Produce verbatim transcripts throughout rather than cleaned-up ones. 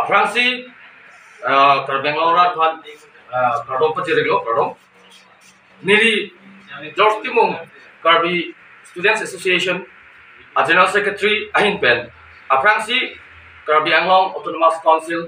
Fransi Bangalore kan Kardom Pajiriglo Kardom Nili George Timung Karbi Students Association a General Secretary Ahin Pen a Fransi Karbi Anglong Autonomous Council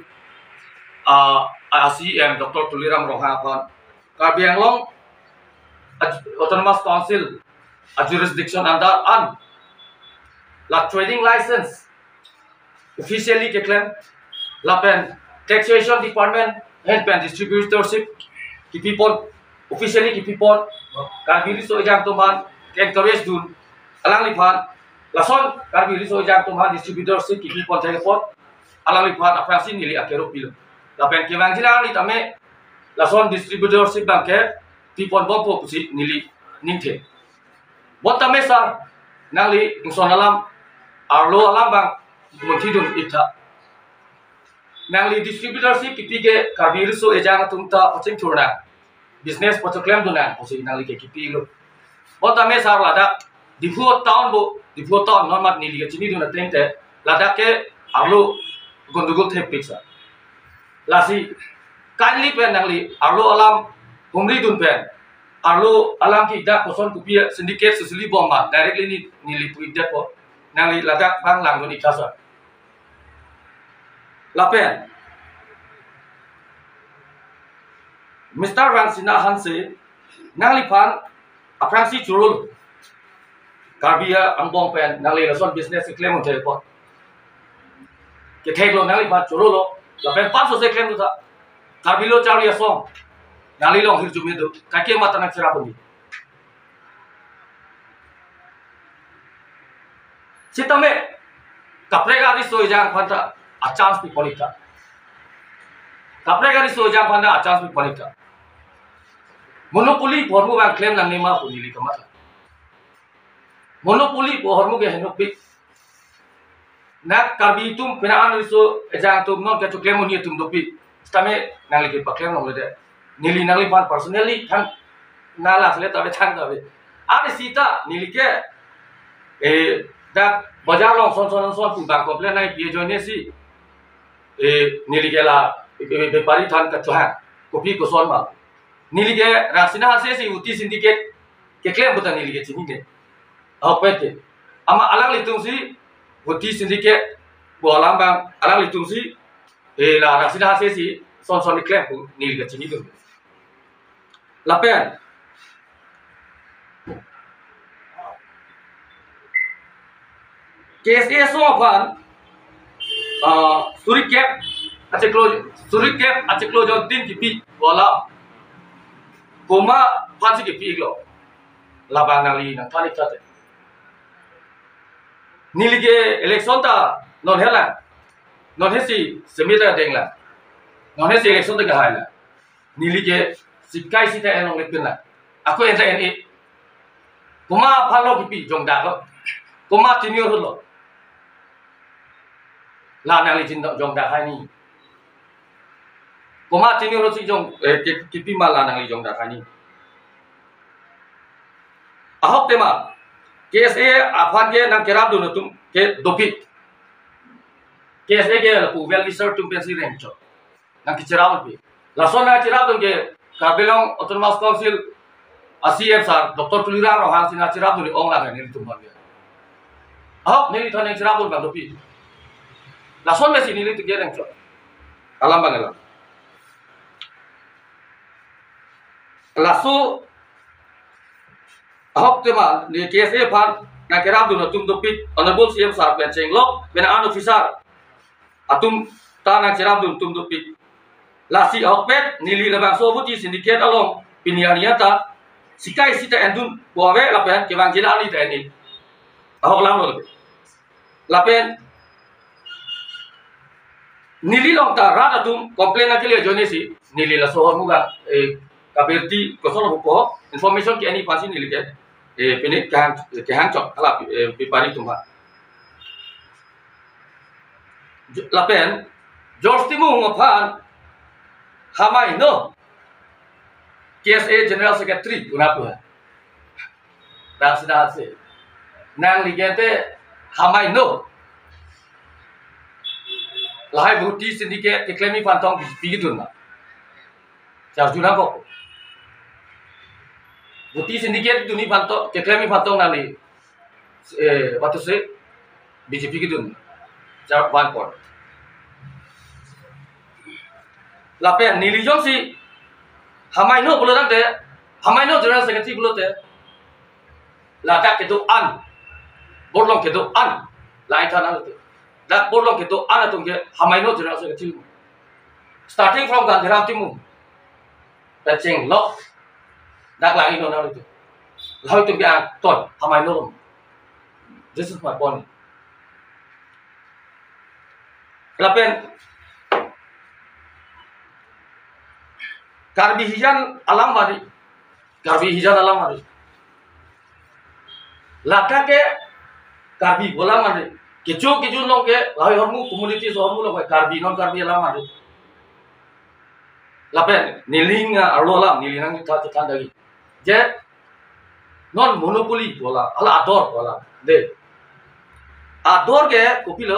a C M Doctor Tuliram Rohapan Karbi Anglong Autonomous Council a jurisdiction under an la trading license officially declared la pen taxation department and pen distributorship ki people officially ki people karbili so jang tuman encourage dun alang lipan lason karbili so jang tuman distributorship ki people telepon alang lipan aprasi nili akero pil la pen ki wang jila ni tame lason distributorship banke people bompo pusi nili ningte bot tame sa nali ingson alam arlo alam bang Muntidun ita nangli distributorship kipi ke kabir so ejang tumta pocing churna business pochoklem dunan posi nangli ke kipi lo botame sar lada difu town bo difu town normat nili ke chini duna tente lada ke arlo gondugul the pizza lasi kindly pen nangli arlo alam humri dun pen arlo alam ki da poson kupi syndicate susuli bomba directly ni nili puidat po nangli lada bang langgon ikasa Lapen, Mister Ransina Hanse, Nalipan, a Francis Jurul, Garbia, Ambong Pen, Nali, a son business claim teleport. Ketego Nalipan Jurulo, Lapen Paso se claim to the Garbilo Charlie a song, Nalilong Hiljumido, Kake Matana Cherabuni. Sitame, Caprega Riso Jang Panta. A chance to polita. Kaprega so jam panda a chance to polita. Monopoly pormu bang claim nang nema punili kamata. Monopoly pormu ke henopi. Nak karbi tum pinaan so ejang tum non ke to claim oni tum dopi. Stame nang lagi paklaim nang lede. Nili nang lipan personally kan nala sele tabe chang tabe. Ane sita nili ke eh dak bajar long son son son pun bang komplain nai pie joine si e niligela bepari than ka chohan kopi ko son ma nilige rasina se si uti syndicate ke claim buta nilige chini ne apete ama alang litung si uti syndicate bo alam bang alang litung si e la rasina se si son son claim ko nilige chini do lapen case so pan Uh, Suri cap, aceh close, Suri cap, aceh close on tin kipi, wala, koma panci kipi iglo, laban nali nang thani kate. Nilige election ta non hela, non hesi semita dengla, non hesi election ta gahayla. Nilige sikai sita enong lepinla, aku enta eni, koma palo kipi jong dako, koma tinio holo. La nali jin jong da khani koma tini ro si jong kipi mala nali jong da khani ahok tema kese afan ke nang kerab do tum ke dopi kese ke pu well research tum pensi rencho nang ki cheraw pe la sona cheraw do ke kabelong autonomous council A C M sar Doctor Tulira rohan sina cheraw do ong la ni tum ba ahok ni thane cheraw do ba dopi Lason mesin ini tu gereng cok, alam bangelam. Lasu, ahok tema ni K S A pan nak kerap dulu tum dopit, honorable C M sar penceng lok, benar officer, atum ta nak kerap dulu tum dopit. Lasi ahok pet nili lebang sobuti sindiket along pinianiata, sikai sita endun buawe lapen kewang jilali tni. Ahok lam lor, lapen Nili long ta rada tum komplain na kile jone si nili la sohor muga e kabirti kosol buko information ki ani pasi nili ke e pinit kan ke hang chok ala pi pari tumha lapen George Timung ngophan hamai no K S A General Secretary unapu rasida se nang ligente hamai no lahai bukti syndicate ke claim pantong bigi dunna jar juna ko bukti syndicate duni pantong ke claim pantong nali eh what to say B J P ki dun jar one point lapen nili jong si hamai no bulo dang te hamai no general secretary bulo te la ta ke tu an borlong ke tu an lai tha na te da borlong ke tu an tung ke hamai no general secretary starting from gandhiram timu ta cheng lo dak lai no na te lai tung ke an ton hamai no this is my point lapen karbi hijan alam mari karbi hijan alam mari laka ke karbi bola mari kecu kecu nong ke lai hormu community so hormu lo karbi non karbi alam mari lapen niling arlo alam nilinang ta ta dagi je non monopoly bola ala ador bola de ador ke kopilo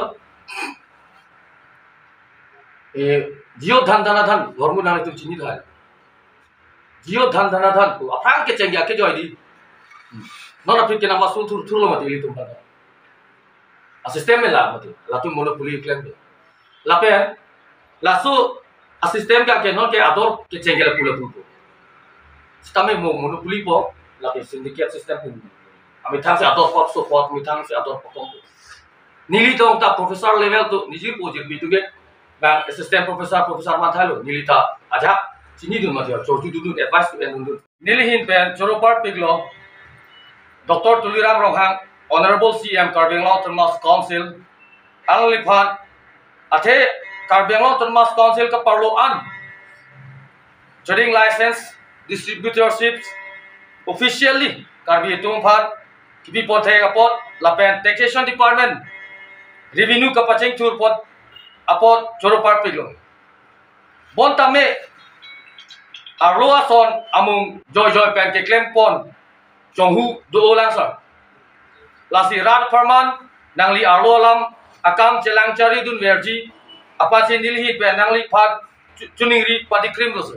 e jio dhan dhana dhan hormu nang tu chini dha jio dhan dhana dhan ko apang ke chengya ke joy di non apik ke nama sul thur thur lo mati li tum pada a system me la mati la tu monopoly claim de la pe la su a system ka ke non ke ador ke chengya la pula pu stame mo monopoly po la pe syndicate system pu ami thang se ador pop so pop mi thang se ador pop nili tong ta professor level tu niji project bi tu ke bang assistant professor professor mathalo nilita aja sini dun mathia chortu dun advice to en dun nilihin pen choropar piglo Doctor Tuliram Rohang Honorable C M Karbenglo Thomas Council Aliphan athe Karbenglo Thomas Council ka parlo an trading license distributorship officially karbi tung phan kibi pothe ka pot lapen taxation department revenue ka paching chur pot apot choropar piglo bon tame arloa son amung joy joy pen ke claim pon chonghu do olang sar lasi rat farman nangli arlolam akam chelang chari dun verji apache nilhi pen nangli phat chuningri padikrim lo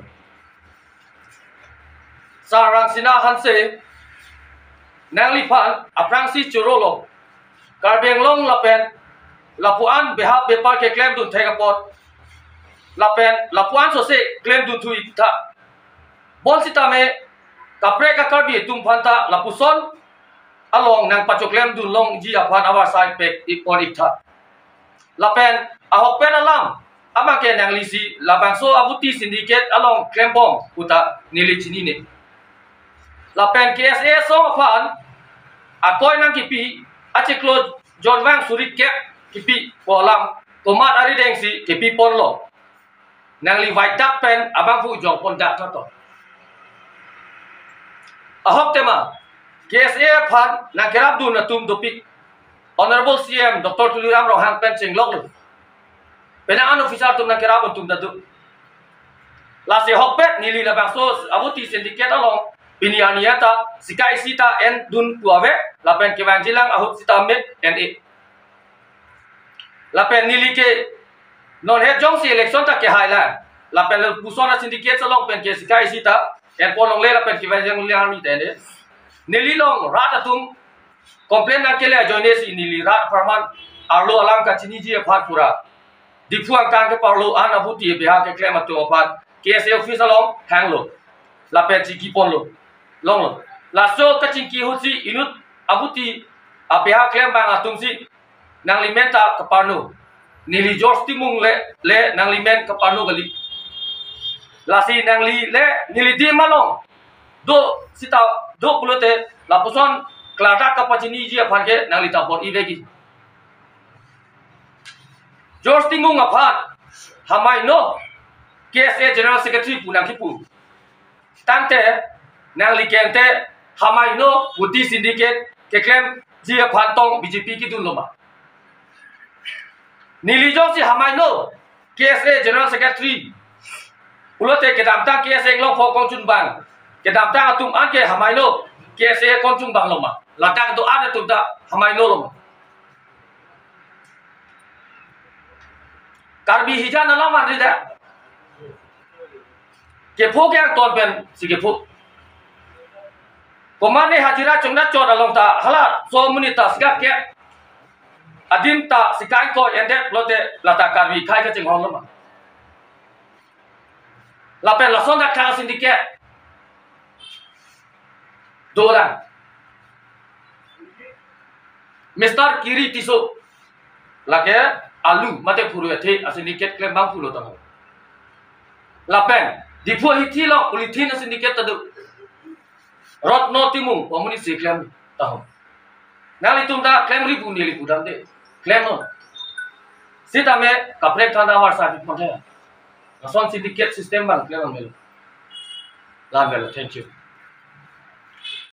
sarang sina hanse nangli phan aprangsi chorolo karbenglong lapen lapuan behap bepar ke claim dun thega pot lapen lapuan so se claim dun thui tha bon sita me kapre ka karbi tum phanta lapuson along nang pacho claim dun long ji aphan our side pek ipon ikha lapen ahok pen alam ama ke nang lisi labang so abuti syndicate along claim bom uta nili chini ne lapen K S A so phan akoy nang kipi achiklo John Wang surit ke kipi polam tomat ari deng si kipi pon lo nang li vai tak pen abang fu jong pon dak to ahok tema K S A phan na kerap du na tum dopik Honorable C M Doctor Tuliram Rohang pen chenglok lu penangan official tum na kerap tum da du la se hok pet nili la bang so abuti syndicate along pinianiata sikai sita en dun puave la pen kewang jilang ahut sita met en e la pen nili ke non het jong si election ta ke highland la pen pusona syndicate along pen ke sikai sita en polong le la pen kewang jang liang mi tene nili long rat atum complain na kele joine si nili rat farman arlo alam ka chini ji phat pura dipuang kang ke parlo an abuti beha ke claim atu phat K S A office along hang lo la pen chiki pon lo long lo la so ka chingki husi inut abuti abeha claim bang atum si nang limenta ka parno nili George timung le le nang limen ka parno gali la si nang li le nili di malong do sita do pulote la puson klada ka pachini ji aphan ke nang li ta bot ibegi George timung aphan hamai no K S A General Secretary punang kipu tante nang li kente hamai no buti syndicate ke claim ji aphan tong B J P ki dun loma nili jo si hamai no K S A General Secretary ulote ke damta K S A long pho kong chun bang ke damta atum an ke hamai no K S A kong chung bang loma latang do an atum da hamai no loma karbi hija na lawan ri da ke pho ke ton pen si ke pho komane hajira chungna chora long ta hala so muni ta siga ke adin ta sikai ko ende lote lata karbi khai ka ching hom lama la pen la sonda ka sindike doran mister kiri tiso lake alu mate puru the asindicate klem bang pulo ta la pen dipo hiti lo politin asindicate ta rot no timung pomuni si klem ta ho nali tumda klem ri bu ni li budam de klem no sita me kapre thanda war sa di phone son syndicate system bang klem melo la melo thank you